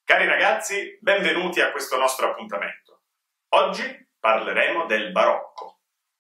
Cari ragazzi, benvenuti a questo nostro appuntamento. Oggi parleremo del barocco.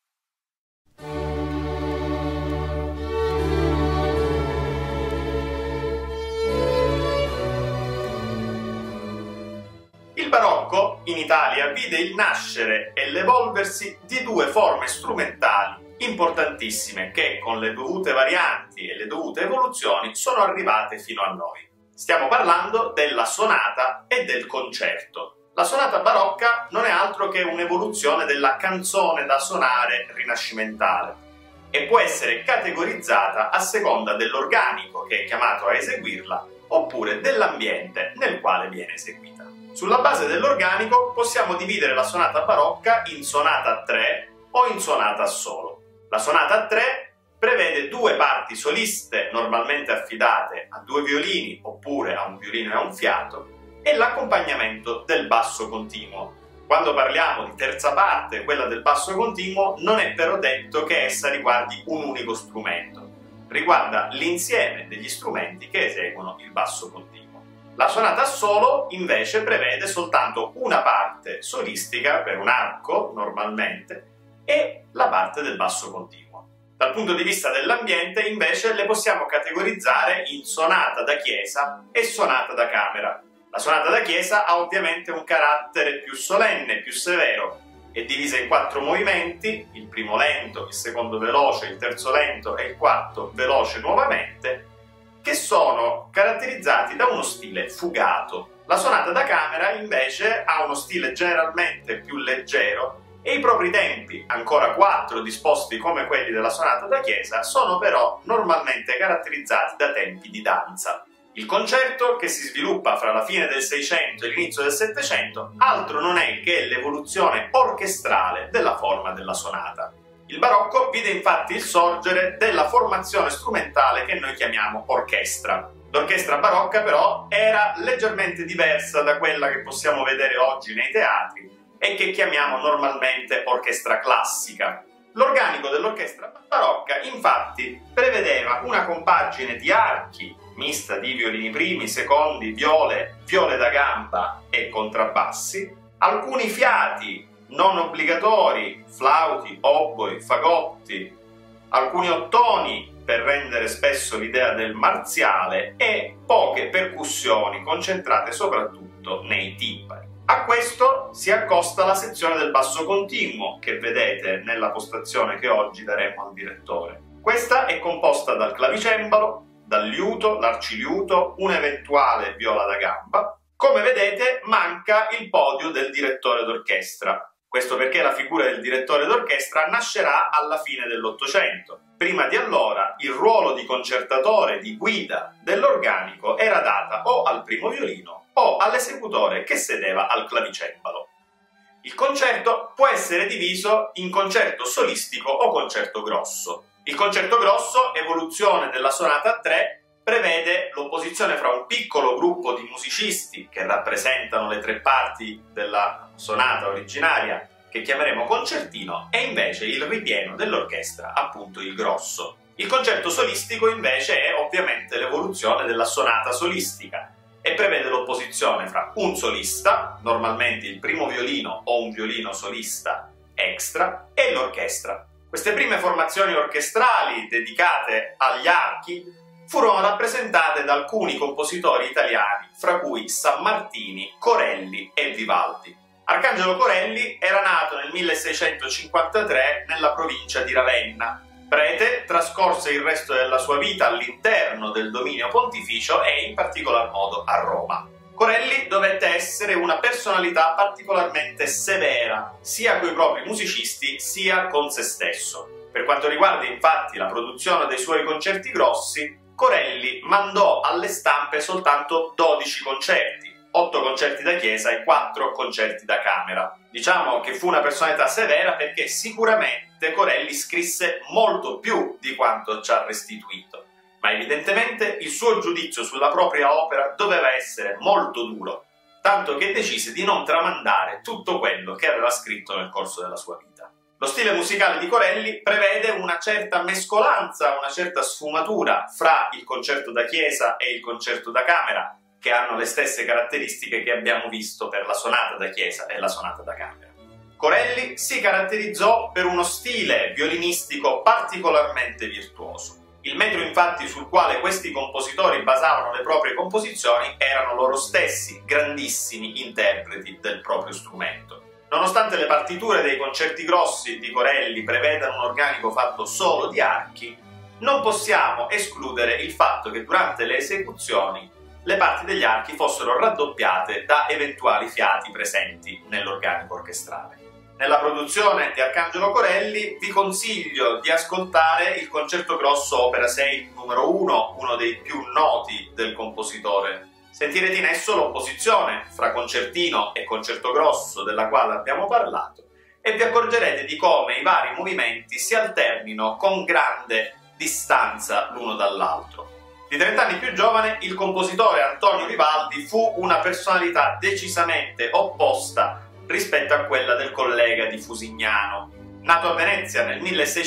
Il barocco in Italia vide il nascere e l'evolversi di due forme strumentali importantissime che, con le dovute varianti e le dovute evoluzioni, sono arrivate fino a noi. Stiamo parlando della sonata e del concerto. La sonata barocca non è altro che un'evoluzione della canzone da suonare rinascimentale e può essere categorizzata a seconda dell'organico che è chiamato a eseguirla oppure dell'ambiente nel quale viene eseguita. Sulla base dell'organico possiamo dividere la sonata barocca in sonata a tre o in sonata a solo. La sonata a tre prevede due parti soliste normalmente affidate a due violini oppure a un violino e a un fiato e l'accompagnamento del basso continuo. Quando parliamo di terza parte, quella del basso continuo, non è però detto che essa riguardi un unico strumento, riguarda l'insieme degli strumenti che eseguono il basso continuo. La sonata a solo invece prevede soltanto una parte solistica per un arco normalmente e la parte del basso continuo. Dal punto di vista dell'ambiente, invece, le possiamo categorizzare in sonata da chiesa e sonata da camera. La sonata da chiesa ha ovviamente un carattere più solenne, più severo. È divisa in 4 movimenti, il primo lento, il secondo veloce, il terzo lento e il quarto veloce nuovamente, che sono caratterizzati da uno stile fugato. La sonata da camera, invece, ha uno stile generalmente più leggero e i propri tempi, ancora 4 disposti come quelli della sonata da chiesa, sono però normalmente caratterizzati da tempi di danza. Il concerto, che si sviluppa fra la fine del 600 e l'inizio del 700, altro non è che l'evoluzione orchestrale della forma della sonata. Il barocco vide infatti il sorgere della formazione strumentale che noi chiamiamo orchestra. L'orchestra barocca però era leggermente diversa da quella che possiamo vedere oggi nei teatri e che chiamiamo normalmente orchestra classica. L'organico dell'orchestra barocca infatti prevedeva una compagine di archi mista di violini primi, secondi, viole da gamba e contrabbassi, alcuni fiati non obbligatori, flauti, oboi, fagotti, alcuni ottoni per rendere spesso l'idea del marziale e poche percussioni concentrate soprattutto nei timpani. A questo si accosta la sezione del basso continuo che vedete nella postazione che oggi daremo al direttore. Questa è composta dal clavicembalo, dal liuto, l'arciliuto, un'eventuale viola da gamba. Come vedete manca il podio del direttore d'orchestra. Questo perché la figura del direttore d'orchestra nascerà alla fine dell'Ottocento. Prima di allora il ruolo di concertatore, di guida dell'organico era data o al primo violino o all'esecutore che sedeva al clavicembalo. Il concerto può essere diviso in concerto solistico o concerto grosso. Il concerto grosso, evoluzione della sonata a tre, prevede l'opposizione fra un piccolo gruppo di musicisti che rappresentano le tre parti della sonata originaria che chiameremo concertino e invece il ripieno dell'orchestra, appunto il grosso. Il concerto solistico invece è ovviamente l'evoluzione della sonata solistica e prevede l'opposizione fra un solista, normalmente il primo violino o un violino solista extra, e l'orchestra. Queste prime formazioni orchestrali dedicate agli archi furono rappresentate da alcuni compositori italiani, fra cui Sammartini, Corelli e Vivaldi. Arcangelo Corelli era nato nel 1653 nella provincia di Ravenna. Prete, trascorse il resto della sua vita all'interno del dominio pontificio e in particolar modo a Roma. Corelli dovette essere una personalità particolarmente severa, sia coi propri musicisti sia con se stesso. Per quanto riguarda infatti la produzione dei suoi concerti grossi, Corelli mandò alle stampe soltanto 12 concerti, 8 concerti da chiesa e 4 concerti da camera. Diciamo che fu una personalità severa perché sicuramente Corelli scrisse molto più di quanto ci ha restituito, ma evidentemente il suo giudizio sulla propria opera doveva essere molto duro, tanto che decise di non tramandare tutto quello che aveva scritto nel corso della sua vita. Lo stile musicale di Corelli prevede una certa mescolanza, una certa sfumatura fra il concerto da chiesa e il concerto da camera, che hanno le stesse caratteristiche che abbiamo visto per la sonata da chiesa e la sonata da camera. Corelli si caratterizzò per uno stile violinistico particolarmente virtuoso. Il metro infatti sul quale questi compositori basavano le proprie composizioni erano loro stessi grandissimi interpreti del proprio strumento. Nonostante le partiture dei concerti grossi di Corelli prevedano un organico fatto solo di archi, non possiamo escludere il fatto che durante le esecuzioni le parti degli archi fossero raddoppiate da eventuali fiati presenti nell'organico orchestrale. Nella produzione di Arcangelo Corelli vi consiglio di ascoltare il Concerto Grosso Opera 6 numero 1, uno dei più noti del compositore. Sentirete in esso l'opposizione fra concertino e concerto grosso della quale abbiamo parlato e vi accorgerete di come i vari movimenti si alternino con grande distanza l'uno dall'altro. Di 30 anni più giovane, il compositore Antonio Vivaldi fu una personalità decisamente opposta rispetto a quella del collega di Fusignano. Nato a Venezia nel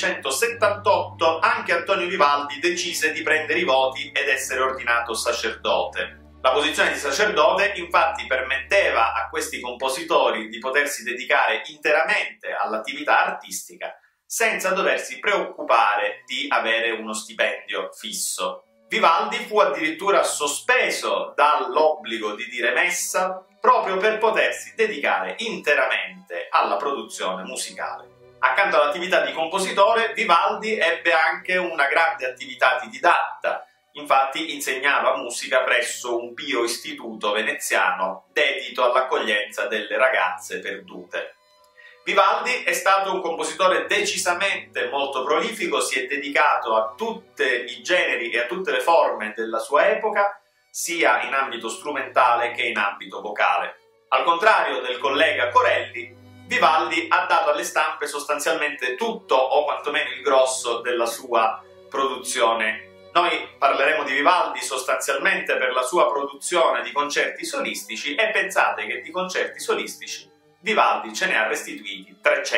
1678, anche Antonio Vivaldi decise di prendere i voti ed essere ordinato sacerdote. La posizione di sacerdote infatti permetteva a questi compositori di potersi dedicare interamente all'attività artistica senza doversi preoccupare di avere uno stipendio fisso. Vivaldi fu addirittura sospeso dall'obbligo di dire messa proprio per potersi dedicare interamente alla produzione musicale. Accanto all'attività di compositore, Vivaldi ebbe anche una grande attività di didatta. Infatti insegnava musica presso un pio istituto veneziano dedito all'accoglienza delle ragazze perdute. Vivaldi è stato un compositore decisamente molto prolifico, si è dedicato a tutti i generi e a tutte le forme della sua epoca, sia in ambito strumentale che in ambito vocale. Al contrario del collega Corelli, Vivaldi ha dato alle stampe sostanzialmente tutto o quantomeno il grosso della sua produzione. Noi parleremo di Vivaldi sostanzialmente per la sua produzione di concerti solistici e pensate che di concerti solistici Vivaldi ce ne ha restituiti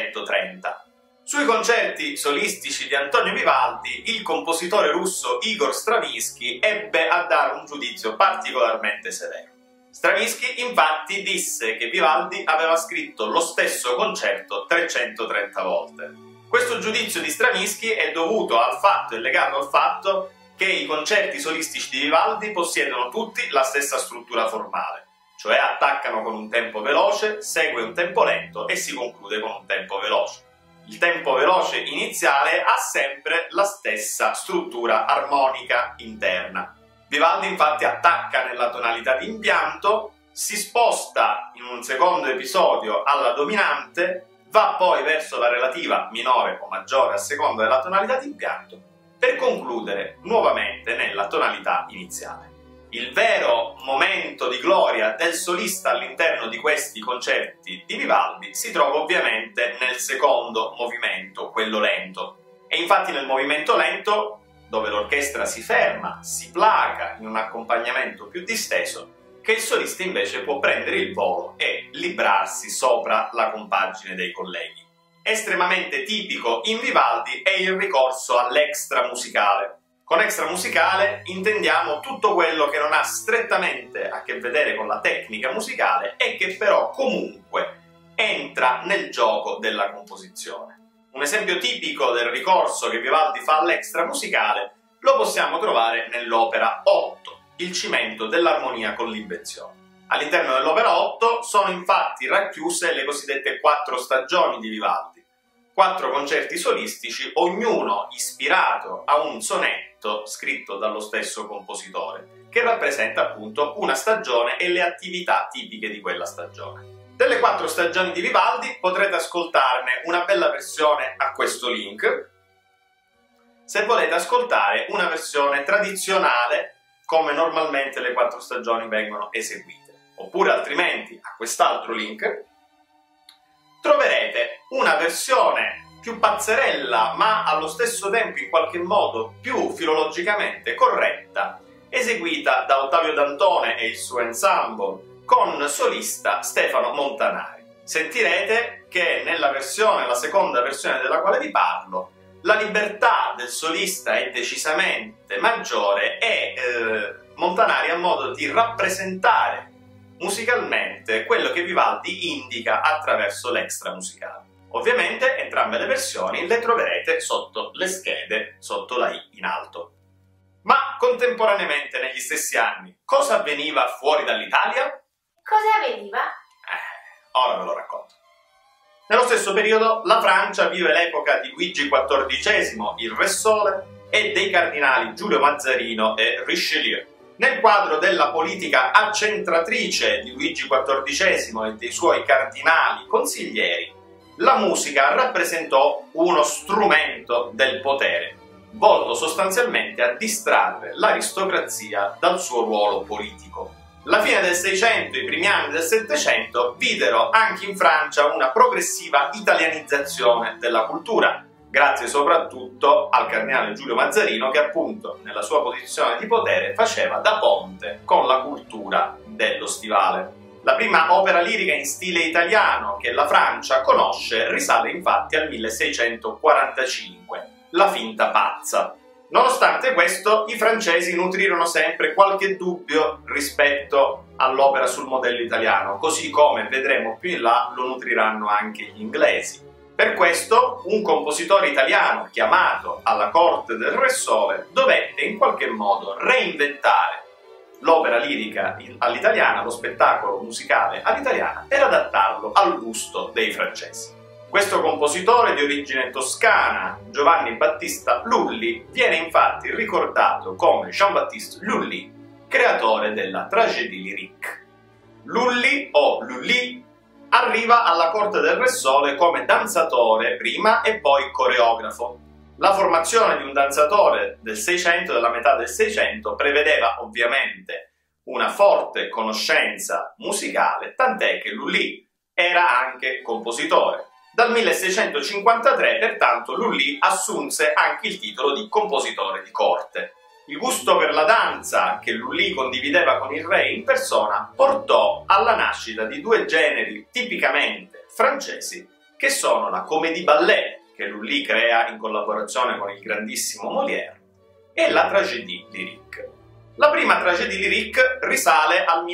330. Sui concerti solistici di Antonio Vivaldi, il compositore russo Igor Stravinsky ebbe a dare un giudizio particolarmente severo. Stravinsky infatti disse che Vivaldi aveva scritto lo stesso concerto 330 volte. Questo giudizio di Stravinsky è dovuto al fatto e legato al fatto che i concerti solistici di Vivaldi possiedono tutti la stessa struttura formale, cioè attaccano con un tempo veloce, segue un tempo lento e si conclude con un tempo veloce. Il tempo veloce iniziale ha sempre la stessa struttura armonica interna. Vivaldi infatti attacca nella tonalità di impianto, si sposta in un secondo episodio alla dominante, va poi verso la relativa minore o maggiore a seconda della tonalità di impianto, per concludere nuovamente nella tonalità iniziale. Il vero momento di gloria del solista all'interno di questi concerti di Vivaldi si trova ovviamente nel secondo movimento, quello lento. E infatti nel movimento lento, dove l'orchestra si ferma, si placa in un accompagnamento più disteso, che il solista invece può prendere il volo e librarsi sopra la compagine dei colleghi. Estremamente tipico in Vivaldi è il ricorso all'extra musicale. Con extra musicale intendiamo tutto quello che non ha strettamente a che vedere con la tecnica musicale e che però comunque entra nel gioco della composizione. Un esempio tipico del ricorso che Vivaldi fa all'extra musicale lo possiamo trovare nell'opera 8, il cimento dell'armonia con l'invenzione. All'interno dell'opera 8 sono infatti racchiuse le cosiddette 4 stagioni di Vivaldi, 4 concerti solistici, ognuno ispirato a un sonetto scritto dallo stesso compositore, che rappresenta appunto una stagione e le attività tipiche di quella stagione. Delle 4 stagioni di Vivaldi potrete ascoltarne una bella versione a questo link, se volete ascoltare una versione tradizionale come normalmente le 4 stagioni vengono eseguite, oppure altrimenti a quest'altro link troverete una versione più pazzerella ma allo stesso tempo in qualche modo più filologicamente corretta, eseguita da Ottavio Dantone e il suo ensemble con solista Stefano Montanari. Sentirete che nella versione, la seconda versione della quale vi parlo, la libertà del solista è decisamente maggiore e Montanari ha modo di rappresentare musicalmente quello che Vivaldi indica attraverso l'extra musicale. Ovviamente entrambe le versioni le troverete sotto le schede, sotto la I in alto. Ma contemporaneamente negli stessi anni cosa avveniva fuori dall'Italia? Cosa avveniva? Ora ve lo racconto. Nello stesso periodo la Francia vive l'epoca di Luigi XIV, il Re Sole, e dei cardinali Giulio Mazzarino e Richelieu. Nel quadro della politica accentratrice di Luigi XIV e dei suoi cardinali consiglieri, la musica rappresentò uno strumento del potere, volto sostanzialmente a distrarre l'aristocrazia dal suo ruolo politico. La fine del Seicento e i primi anni del Settecento videro anche in Francia una progressiva italianizzazione della cultura, grazie soprattutto al cardinale Giulio Mazzarino che appunto nella sua posizione di potere faceva da ponte con la cultura dello stivale. La prima opera lirica in stile italiano che la Francia conosce risale infatti al 1645, La Finta Pazza. Nonostante questo, i francesi nutrirono sempre qualche dubbio rispetto all'opera sul modello italiano, così come vedremo più in là lo nutriranno anche gli inglesi. Per questo un compositore italiano chiamato alla corte del Re Sole dovette in qualche modo reinventare l'opera lirica all'italiana, lo spettacolo musicale all'italiana, per adattarlo al gusto dei francesi. Questo compositore di origine toscana, Giovanni Battista Lully, viene infatti ricordato come Jean-Baptiste Lully, creatore della tragédie lyrique. Lully o Lully arriva alla corte del Re Sole come danzatore prima e poi coreografo. La formazione di un danzatore del Seicento, della metà del Seicento, prevedeva ovviamente una forte conoscenza musicale, tant'è che Lully era anche compositore. Dal 1653, pertanto, Lully assunse anche il titolo di compositore di corte. Il gusto per la danza che Lully condivideva con il re in persona portò alla nascita di due generi tipicamente francesi che sono la comédie ballet, che Lully crea in collaborazione con il grandissimo Molière, e la tragédie lyrique. La prima tragédie lyrique risale al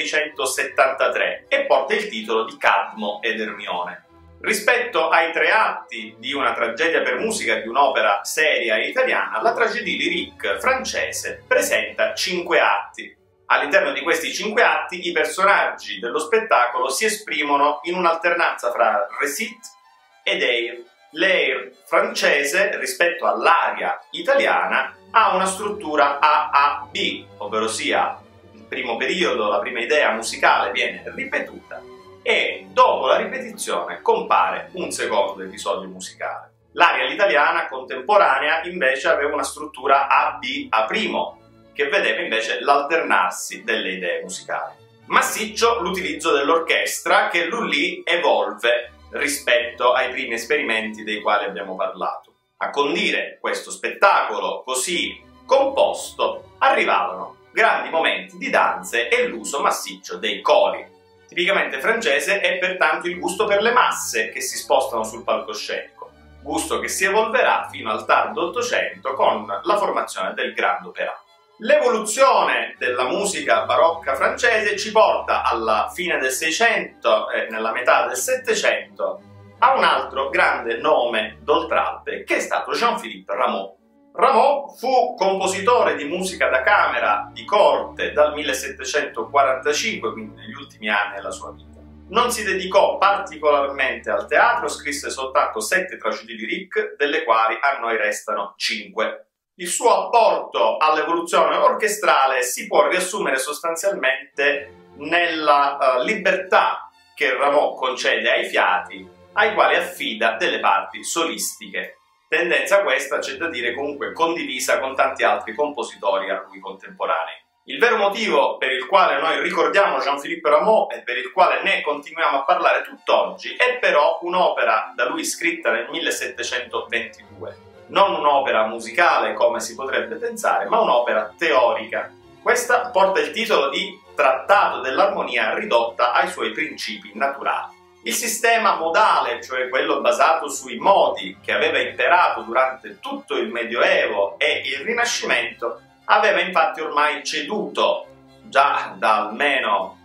1673 e porta il titolo di Cadmo ed Ermione. Rispetto ai tre atti di una tragedia per musica di un'opera seria italiana, la tragédie lyrique francese presenta 5 atti. All'interno di questi 5 atti i personaggi dello spettacolo si esprimono in un'alternanza fra récit ed air. L'air francese rispetto all'aria italiana ha una struttura AAB, ovvero sia il primo periodo, la prima idea musicale viene ripetuta e dopo la ripetizione compare un secondo episodio musicale. L'aria all'italiana contemporanea invece aveva una struttura AB-A', che vedeva invece l'alternarsi delle idee musicali. Massiccio l'utilizzo dell'orchestra che Lully evolve rispetto ai primi esperimenti dei quali abbiamo parlato. A condire questo spettacolo così composto arrivavano grandi momenti di danze e l'uso massiccio dei cori. Tipicamente francese è pertanto il gusto per le masse che si spostano sul palcoscenico, gusto che si evolverà fino al tardo Ottocento con la formazione del Grand Opéra. L'evoluzione della musica barocca francese ci porta alla fine del Seicento e nella metà del Settecento a un altro grande nome d'Oltralpe che è stato Jean-Philippe Rameau. Rameau fu compositore di musica da camera di corte dal 1745, quindi negli ultimi anni della sua vita. Non si dedicò particolarmente al teatro, scrisse soltanto 7 tragédie lyrique, delle quali a noi restano 5. Il suo apporto all'evoluzione orchestrale si può riassumere sostanzialmente nella libertà che Rameau concede ai fiati, ai quali affida delle parti solistiche. Tendenza questa, c'è da dire, comunque condivisa con tanti altri compositori a lui contemporanei. Il vero motivo per il quale noi ricordiamo Jean-Philippe Rameau e per il quale ne continuiamo a parlare tutt'oggi è però un'opera da lui scritta nel 1722. Non un'opera musicale come si potrebbe pensare, ma un'opera teorica. Questa porta il titolo di Trattato dell'armonia ridotta ai suoi principi naturali. Il sistema modale, cioè quello basato sui modi che aveva imperato durante tutto il Medioevo e il Rinascimento, aveva infatti ormai ceduto già da almeno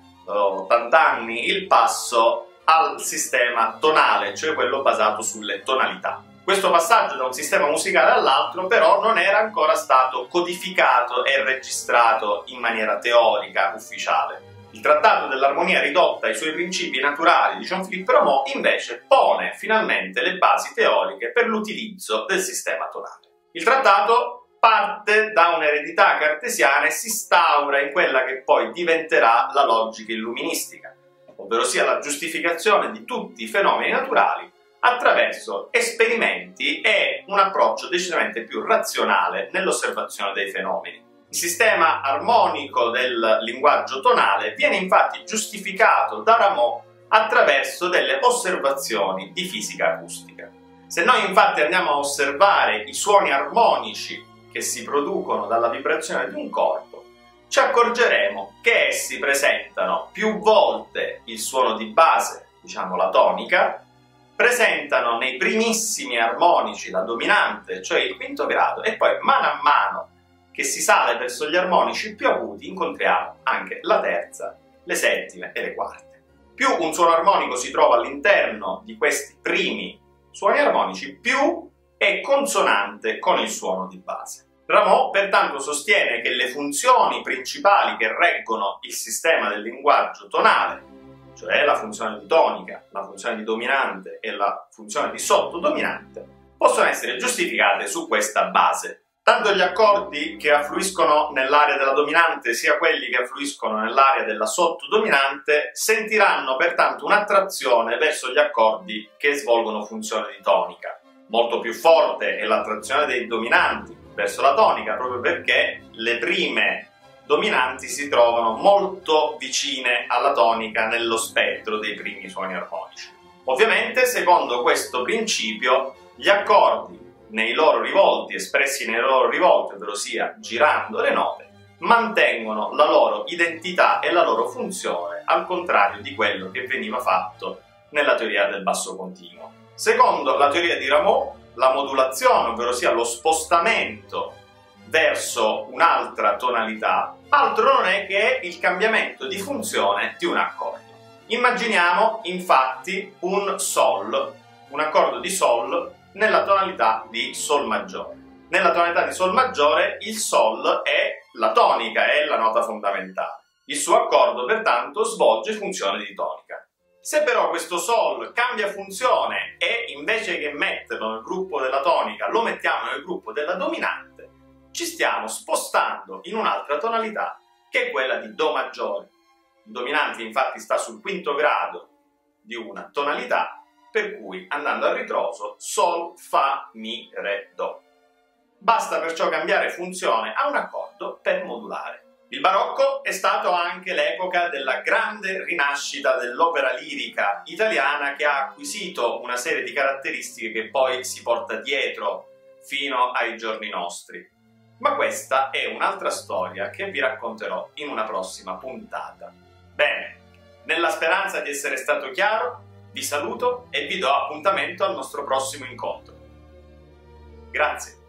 80 anni il passo al sistema tonale, cioè quello basato sulle tonalità. Questo passaggio da un sistema musicale all'altro però non era ancora stato codificato e registrato in maniera teorica, ufficiale. Il Trattato dell'armonia ridotta ai suoi principi naturali di Jean-Philippe Rameau invece pone finalmente le basi teoriche per l'utilizzo del sistema tonale. Il trattato parte da un'eredità cartesiana e si instaura in quella che poi diventerà la logica illuministica, ovvero sia la giustificazione di tutti i fenomeni naturali attraverso esperimenti e un approccio decisamente più razionale nell'osservazione dei fenomeni. Il sistema armonico del linguaggio tonale viene infatti giustificato da Rameau attraverso delle osservazioni di fisica acustica. Se noi infatti andiamo a osservare i suoni armonici che si producono dalla vibrazione di un corpo, ci accorgeremo che essi presentano più volte il suono di base, diciamo la tonica, presentano nei primissimi armonici la dominante, cioè il quinto grado, e poi mano a mano che si sale verso gli armonici più acuti incontriamo anche la terza, le settime e le quarte. Più un suono armonico si trova all'interno di questi primi suoni armonici, più è consonante con il suono di base. Rameau pertanto sostiene che le funzioni principali che reggono il sistema del linguaggio tonale, cioè la funzione di tonica, la funzione di dominante e la funzione di sottodominante, possono essere giustificate su questa base. Tanto gli accordi che affluiscono nell'area della dominante sia quelli che affluiscono nell'area della sottodominante sentiranno pertanto un'attrazione verso gli accordi che svolgono funzione di tonica. Molto più forte è l'attrazione dei dominanti verso la tonica, proprio perché le prime dominanti si trovano molto vicine alla tonica nello spettro dei primi suoni armonici. Ovviamente, secondo questo principio, gli accordi nei loro rivolti, espressi nei loro rivolti, ovvero sia girando le note, mantengono la loro identità e la loro funzione, al contrario di quello che veniva fatto nella teoria del basso continuo. Secondo la teoria di Rameau, la modulazione, ovvero sia lo spostamento verso un'altra tonalità, altro non è che il cambiamento di funzione di un accordo. Immaginiamo infatti un Sol, un accordo di Sol nella tonalità di Sol maggiore. Nella tonalità di Sol maggiore il Sol è la tonica, è la nota fondamentale. Il suo accordo pertanto svolge funzione di tonica. Se però questo Sol cambia funzione e invece che metterlo nel gruppo della tonica lo mettiamo nel gruppo della dominante, ci stiamo spostando in un'altra tonalità che è quella di Do maggiore. Il dominante infatti sta sul quinto grado di una tonalità, per cui andando a ritroso Sol, Fa, Mi, Re, Do. Basta perciò cambiare funzione a un accordo per modulare. Il barocco è stato anche l'epoca della grande rinascita dell'opera lirica italiana, che ha acquisito una serie di caratteristiche che poi si porta dietro fino ai giorni nostri. Ma questa è un'altra storia che vi racconterò in una prossima puntata. Bene, nella speranza di essere stato chiaro, vi saluto e vi do appuntamento al nostro prossimo incontro. Grazie.